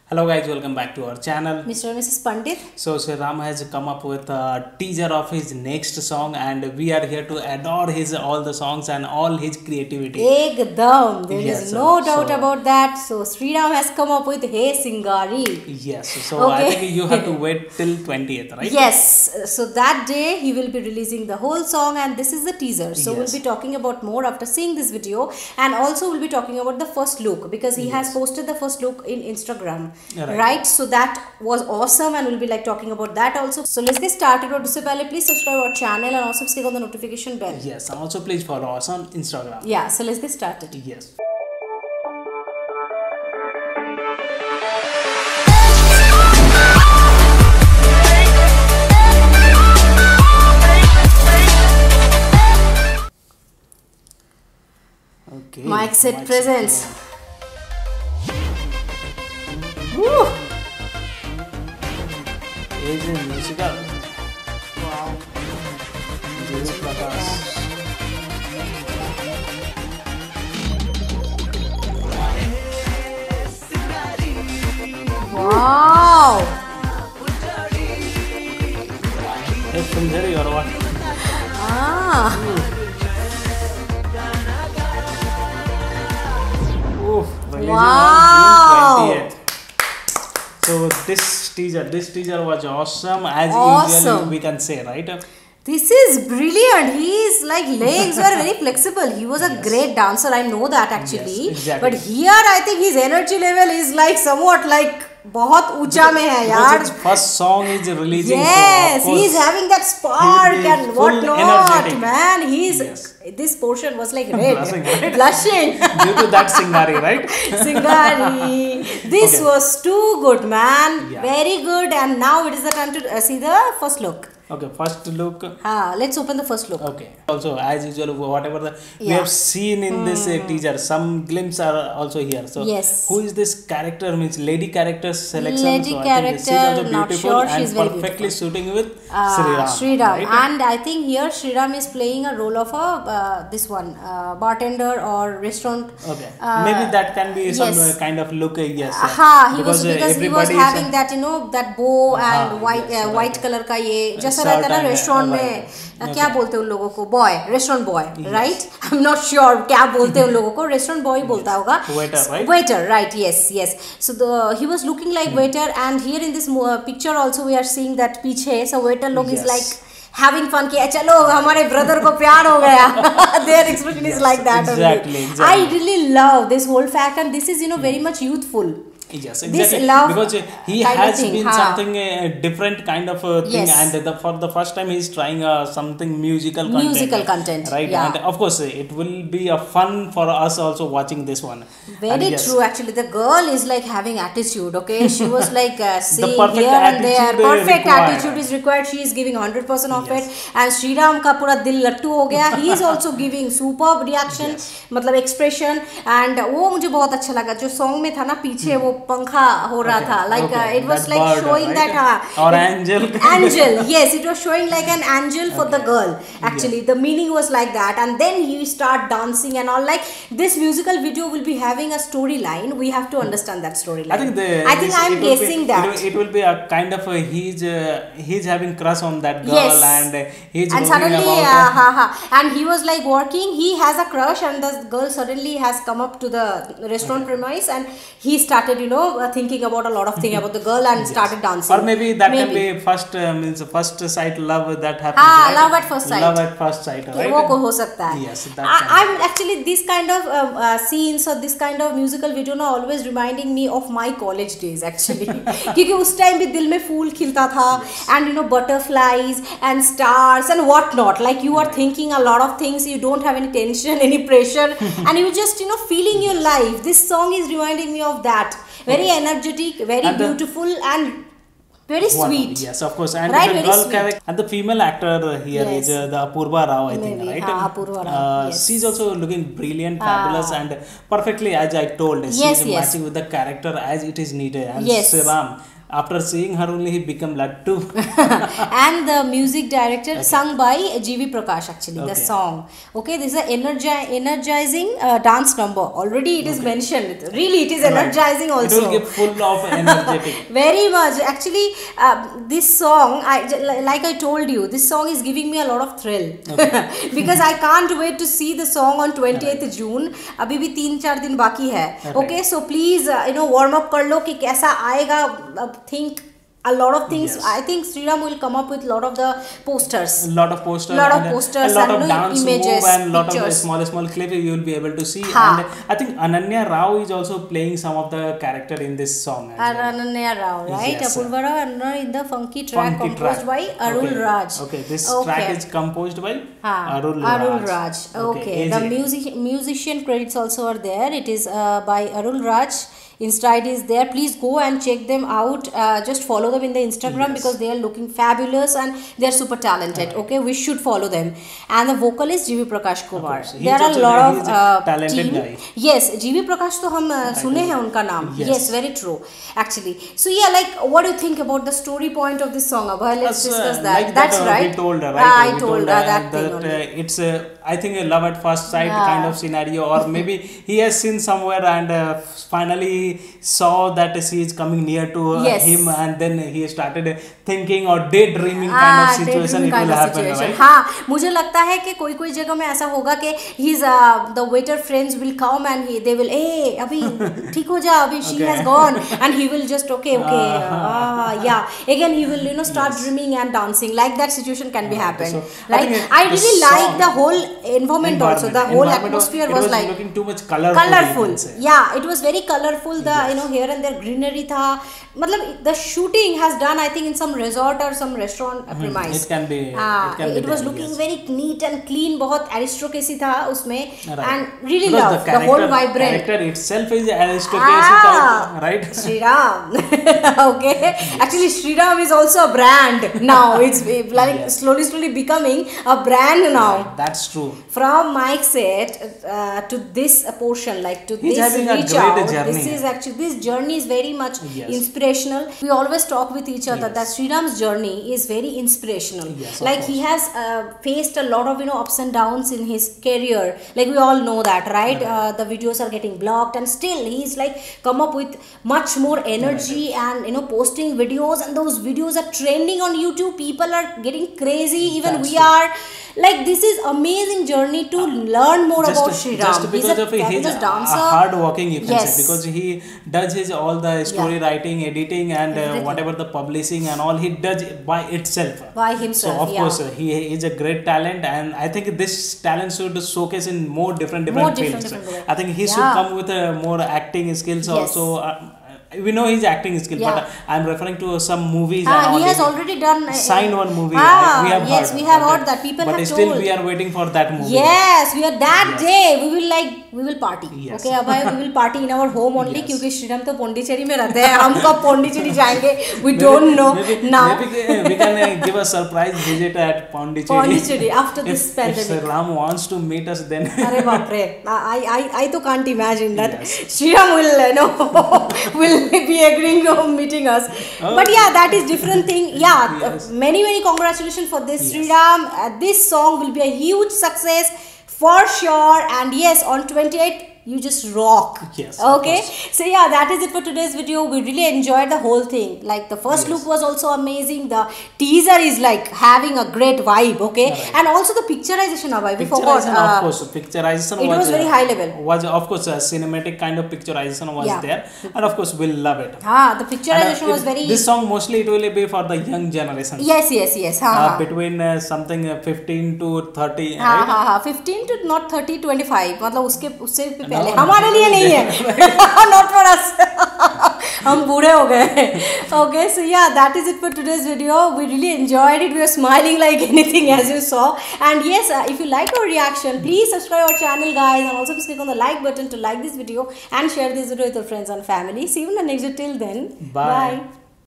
Hello guys, welcome back to our channel. Mr. and Mrs. Pandit. So Sri Ram has come up with a teaser of his next song and we are here to adore his all the songs and all his creativity. Ekdam. There Yes, is no doubt so- about that. So Sri Ram has come up with Hey Singari. Yes, so I Okay. think you have to wait till 20th, right? Yes. So that day he will be releasing the whole song and this is the teaser. So Yes. we'll be talking about more after seeing this video, and also we'll be talking about the first look because he has posted the first look in Instagram. Right. So that was awesome and we'll be like talking about that also. So let's get started. But usse pehle please subscribe our channel and also click on the notification bell. Yes, and also please follow us on Instagram. Yeah. So let's get started. Yes. Okay. Mic set Mic presents. set. Woo! Is a musical. Wow. Jai Prakash. Wow. Hey, Punjari or what? Ah. Oof, releasing Wow. on June 20th. So this teaser was awesome as Awesome. usually we can say, right? This is brilliant. His like legs were very flexible. He was a great dancer. I know that actually. Yes, exactly. But here I think his energy level is like somewhat like बहुत ऊंचा में है Because यार. his first song is releasing. Yes, so of he's course having that spark he will be and full whatnot, energetic. man. He's Yes. this portion was like red, Blushing, right? blushing. due to that Singari, right? Singari. This Okay. was too good, man. Yeah. Very good. And now it is the time to see the first look. Okay, first look. Let's open the first look. Okay. Also, as usual, whatever we Yeah. have seen in this teaser, some glimpses are also here. So, Yes. who is this character? Means lady character selection. Lady so I think character, she's also not beautiful sure, and she's very perfectly beautiful. suiting with Sri Ram. Sri Ram. Right? And I think here Sri Ram is playing a role of a this one bartender or restaurant. Okay. Maybe that can be some yes. kind of look. Yes. He was because he was everybody is, having that that bow and white yes, white color का ये जैसा shirt रहता है ना and, restaurant में right. क्या बोलते हैं उन लोगों को boy restaurant boy right I am not sure क्या बोलते हैं उन लोगों को रेस्टोरेंट बॉय बोलता होगा Waiter, right? waiter right yes so he was looking like waiter and here in this picture also we are seeing that पीछे so waiter लोग is Yes. like having fun किया चलो हमारे ब्रदर को प्यार हो गया their expression is like that exactly, only. exactly. I really love this whole fact and this is very much youthful. Yes, This exactly. love Because he kind of has thing, been हाँ. something different kind of thing, Yes. and for the first time he is trying something musical content, right? yeah. And of course, it will be a fun for us also watching this one. Very And yes, true. Actually, the girl is like having attitude. Okay, she was like seeing perfect here and there. attitude Perfect required. attitude is required. She is giving 100% of Yes. it. And Sriram का पूरा दिल लट्टू हो गया. He is also giving superb reaction. Yes. मतलब expression. And वो मुझे बहुत अच्छा लगा. जो song में था ना पीछे वो पंखा हो रहा था. Like it was That like bird, showing right? that or angel. angel. Yes, it was showing like an angel for the girl. Actually, the meaning was like that. And then he start dancing and all. Like this musical video will be having a storyline. We have to understand that storyline. I think I'm guessing that. It will be a kind of he's having crush on that girl Yes. and he's And worrying suddenly, about and he was like working. He has a crush, and the girl suddenly has come up to the restaurant premise, and he started, thinking about a lot of things about the girl and started dancing. Or maybe that can be first sight love that happens. हाँ, right? love at first sight. Love at first sight, right? वो हो सकता है. Yes, that can I'm actually this kind of scenes or this kind of musical video ना always reminding me of my college days actually. क्योंकि उस time भी दिल में फूल खिलता था and butterflies and stars and whatnot. Like you are thinking a lot of things. You don't have any tension, any pressure, and you just feeling your life. This song is reminding me of that. Very energetic, very And beautiful and very sweet. Yes, of course. And Right, the very girl sweet. character and the female actor here is Yes. the Apurva Rao, I think, Maybe, right? हाँ, Apurva Rao, yes. She's also looking brilliant, fabulous, and perfectly as I told. Yes, she's yes. matching with the character as it is needed. And Yes. Sri Ram After seeing her only, he became Laddu. And the music director sung by GV Prakash actually the song. Okay, this is an energizing dance number. Already it is mentioned. Really, it is energizing also. It will get full of energetic. Very much. Actually, this song, like I told you, this song is giving me a lot of thrill. Because I can't wait to see the song on 28th June. अभी भी 3-4 दिन बाकी है. Okay, so please warm up कर लो कि कैसा आएगा. Think a lot of things. I think Sriram will come up with a lot of the posters. A lot of posters. Lot of posters. A lot of dance images, move and a lot pictures. of small clips you will be able to see. And I think Ananya Rao is also playing some of the character in this song. Ananya Rao, right? Yes, Apurva Rao and in the funky track composed by Arul Raj. Okay, this track is composed by Arul Raj. Okay, the musician credits also are there. It is by Arul Raj. Insta is there. Please go and check them out. Just follow them in the Instagram because they are looking fabulous and they are super talented. Okay, we should follow them. And the vocalist GV Prakash Kumar. There are a lot of talented guy. Yes, GV Prakash तो हम सुने हैं उनका नाम. Yes, very true. Actually, so yeah, like what do you think about the story point of this song? Abhay, let's discuss that. Like that's right. We told her, right? I told her that thing only. It's I think a love at first sight kind of scenario, or maybe he has seen somewhere and finally saw that she is coming near to him, and then he started thinking or daydreaming kind of situation. It will happen, right? हाँ, मुझे लगता है कि कोई जगह में ऐसा होगा कि his the waiter friends will come and they will अभी ठीक हो जा अभी she has gone and he will just okay yeah again he will start dreaming and dancing like that situation can be happen, so right? I really like the whole environment also. The whole atmosphere was like looking too much colorful. Yeah, it was very colorful. The here and there greenery था. मतलब the shooting has done I think in some resort or some restaurant premise. It can be. It was looking very neat and clean. बहुत aristocracy था उसमें and really loved the whole vibrant. Character itself is aristocracy, right? Shriram. Okay. Actually, Shriram is also a brand now. It's like slowly becoming a brand now. That's true. From mic set to this portion, like to He's this having reach a great out, journey. This journey is very much inspirational. We always talk with each other that Sriram's journey is very inspirational. Like he has faced a lot of ups and downs in his career. Like we all know that, right? The videos are getting blocked, and still he's like come up with much more energy and posting videos, and those videos are trending on YouTube. People are getting crazy. Even we are. Like this is amazing journey to learn more about Shriram. Just because of his hard working, you can say, because he does his all the story writing, editing, and whatever the publishing and all, he does by itself. By himself. So of course he is a great talent, and I think this talent should showcase in more different fields. I think he should come with more acting skills also. We know his acting skill, but I'm referring to some movies. He has already done signed one movie. We have heard. We have heard that. People have told. But still, we are waiting for that movie. Yes, we are that day. We will party. Okay, Abhay, we will party in our home only. क्योंकि श्रीराम तो पौंडीचेरी में रहते हैं. हम कब पौंडीचेरी जाएंगे? We don't know now. Maybe we can give a surprise visit at Pondicherry. Pondicherry after this pandemic. If Ram wants to meet us, then. अरे बाप रे. I तो can't imagine that. Shriram will will be agreeing to meeting us. But yeah, that is different thing. Yeah, many congratulations for this, Shriram. This song will be a huge success for sure. And yes, on 28th you just rock. Yes. Okay. So yeah, that is it for today's video. We really enjoyed the whole thing. Like the first look was also amazing. The teaser is like having a great vibe. Okay. And also the picturization of it. We forgot. Of course, picturization it was very high level. Was of course a cinematic kind of picturization was there, and of course we'll love it. The picturization was very. This song mostly it will be for the young generation. Yes. Between something 15 to 30. Right? 15 to not 30, 25. मतलब उसके हमारे लिए नहीं है. Not for us. हम बूढ़े हो गए. Okay, so yeah, that is it for today's video. We really enjoyed it. We were smiling like anything as you saw. And yes, if you like our reaction, please subscribe our channel, guys, and also please click on the like button to like this video and share this video with your friends and family. See you in the next video. Till then, bye.